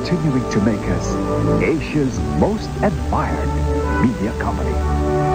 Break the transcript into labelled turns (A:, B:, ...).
A: continuing to make us Asia's most admired media company.